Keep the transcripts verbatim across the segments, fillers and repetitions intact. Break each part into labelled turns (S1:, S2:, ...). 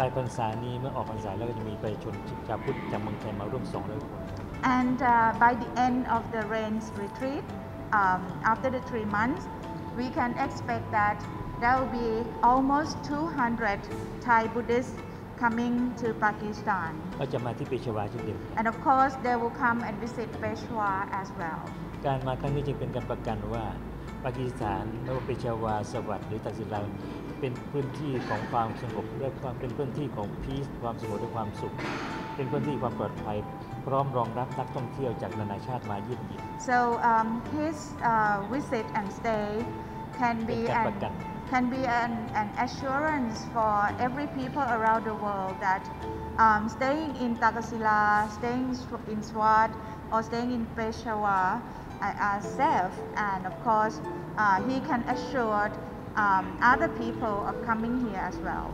S1: ายพรรษานี้เมื่อออกพรรษาแล้วก็จะมีประชาชนชาวพุทธจากเมืองไทยมาร่วมสองร้อยคน
S2: And uh, by the end of the rains retreat, um, after the three months, we can expect that there will be almost two hundred Thai Buddhists coming to Pakistan.
S1: ก็จะมาที่เปชาวาเช่นเดียวกัน
S2: And of course, they will come and visit Peshawar as well.
S1: การมาครั้งนี้จึงเป็นการประกันว่าปากีสถานไม่ว่าเปชาวาสวัสดิ์หรือตักสินลาเป็นพื้นที่ของความสงบและความเป็นพื้นที่ของพีซความสงบและความสุขเป็นพื้นที่ความปลอดภัยพร้อมรองรับนักท่องเที่ยวจากนานาชาติมาเยี่ยมเยียน
S2: So um, his uh, visit and stay can be an, can be an, an assurance for every people around the world that um, staying in Takasila, staying in Swat, or staying in Peshawar uh, are safe, and of course uh, he can assure um, other people of coming here as well.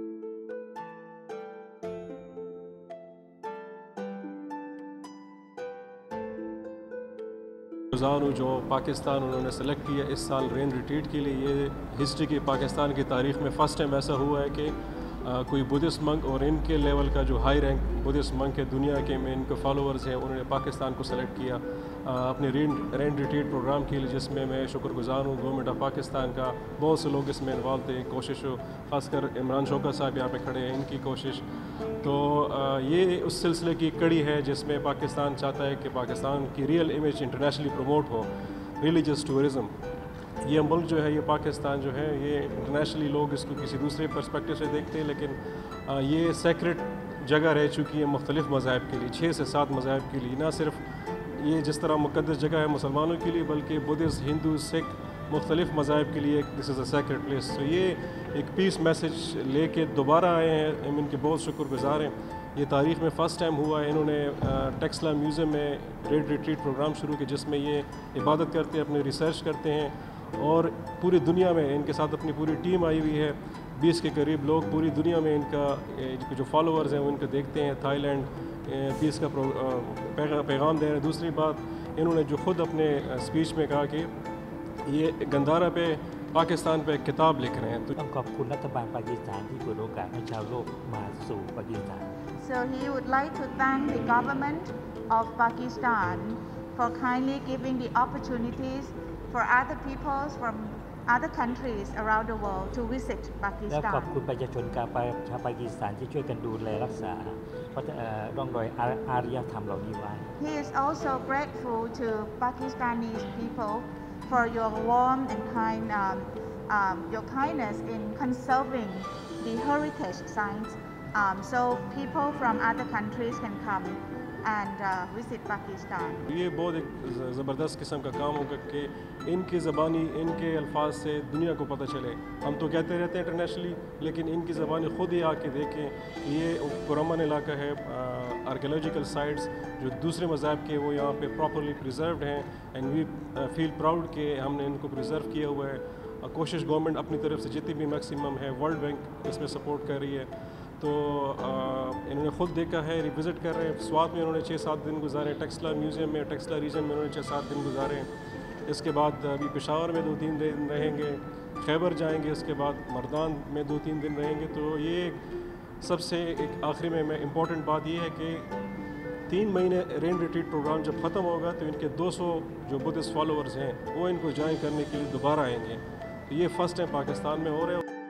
S3: गुज़ारू जो पाकिस्तान उन्होंने select किया इस साल rain retreat के लिए, ये history की पाकिस्तान की तारीख़ में फ़र्स्ट टाइम ऐसा हुआ है कि आ, कोई बुद्धिस्ट मंक और इनके लेवल का जो हाई रैंक बुद्धिस्ट मंक है दुनिया के में इनके फॉलोअर्स हैं उन्होंने पाकिस्तान को सेलेक्ट किया आ, अपने रेन रेन रिट्रीट प्रोग्राम के लिए, जिसमें मैं शुक्रगुजार हूँ गवर्नमेंट ऑफ पाकिस्तान का। बहुत से लोग इसमें इन्वॉल्व थे, कोशिश ख़ासकर इमरान शौकत साहब यहाँ पे खड़े हैं, इनकी कोशिश। तो आ, ये उस सिलसिले की कड़ी है जिसमें पाकिस्तान चाहता है कि पाकिस्तान की रियल इमेज इंटरनेशनली प्रमोट हो। रिलीजियस टूरिज़म, ये मुल्क जो है, ये पाकिस्तान जो है, ये इंटरनेशनली लोग इसको किसी दूसरे पर्सपेक्टिव से देखते हैं, लेकिन आ, ये सेक्रेट जगह रह चुकी है मुख्तलिफ़ मज़ाहब के लिए, छः से सात मज़ाहब के लिए। ना सिर्फ ये जिस तरह मुक़द्दस जगह है मुसलमानों के लिए, बल्कि बुद्धिस्ट, हिंदू, सिख, मुख्तलिफ़ मज़ाहब के लिए this is a sacred place. तो ये एक पीस मैसेज लेके दोबारा आए हैं, हम इनके बहुत शुक्रगुजार हैं। ये तारीख़ में फ़र्स्ट टाइम हुआ है, इन्होंने टेक्सला म्यूज़ियम में रेड रिट्रीट प्रोग्राम शुरू किया जिसमें ये इबादत करते हैं, अपनी रिसर्च करते हैं और पूरी दुनिया में इनके साथ अपनी पूरी टीम आई हुई है। बीस के करीब लोग पूरी दुनिया में इनका जो फॉलोअर्स हैं वो इनको देखते हैं। थाईलैंड पीस का पैगाम दे रहे हैं। दूसरी बात, इन्होंने जो ख़ुद अपने स्पीच में कहा कि ये गंदारा पे पाकिस्तान पे किताब लिख रहे हैं। तो
S1: ต้องขอบคุณรัฐบาลปากีสถานที่เปิดโอกาสให้ชาวโลกมาสู่ปากีสถาน
S2: So he would like to thank the government of Pakistan for kindly giving the opportunities for other peoples from other countries around the world to visit
S1: และขอบ
S2: Pakistan.
S1: คุณประชาชนชาวปากีสถานที่ช่วยกันดูแลรักษาร่องรอยอารยธรรมเหล่านี้ไว้
S2: He is also grateful to Pakistani people for your warm and kind, um, um, your kindness in conserving the heritage sites, um, so people from other countries can come and uh, visit Pakistan.
S3: ये बहुत एक ज़बरदस्त किस्म का काम होगा कि इनकी ज़बानी, इनके अल्फाज से दुनिया को पता चले। हम तो कहते रहते हैं इंटरनेशनली, लेकिन इनकी ज़बानी ख़ुद ही आके देखें कि ये पुरअमन इलाका है। आर्कियोलॉजिकल साइट्स जो दूसरे मज़ाहब के वो यहाँ पे प्रॉपरली प्रिजर्व्ड हैं एंड वी फील प्राउड कि हमने इनको प्रिजर्व किया हुआ है। कोशिश गवर्नमेंट अपनी तरफ से जितनी भी मैक्सिमम है, वर्ल्ड बैंक इसमें सपोर्ट कर रही है। तो आ, इन्होंने ख़ुद देखा है, रिविज़िट कर रहे हैं। स्वात में उन्होंने छः सात दिन गुजारे, टेक्सला म्यूज़ियम में, टेक्सला रीजन में उन्होंने छः सात दिन गुजारे हैं। इसके बाद अभी पेशावर में दो तीन दिन रहेंगे, खैबर जाएंगे, इसके बाद मर्दान में दो तीन दिन रहेंगे। तो ये सबसे एक आखिरी में मैं इम्पॉर्टेंट बात ये है कि तीन महीने रेन रिट्रीट प्रोग्राम जब ख़त्म होगा तो इनके दो सौ जो बुद्धिस्ट फॉलोअर्स हैं वो इनको ज्वाइन करने के लिए दोबारा आएंगे। तो ये फ़र्स्ट टाइम पाकिस्तान में हो रहे हैं।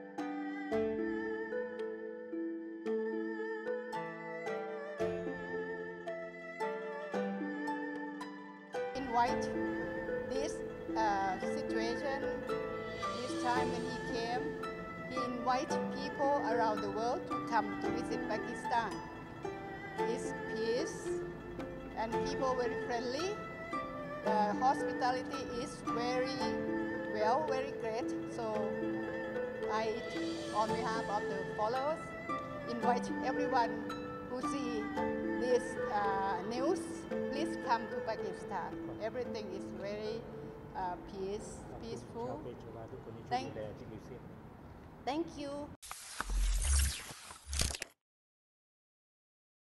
S4: Invite this uh, situation, this time when he came, he invited people around the world to come to visit Pakistan. It's peace and people very friendly. The hospitality is very well, very great. So I, on behalf of the followers, invite everyone who see this uh, news, please come to Pakistan. Everything is very uh, peace, peaceful. Thank, thank you.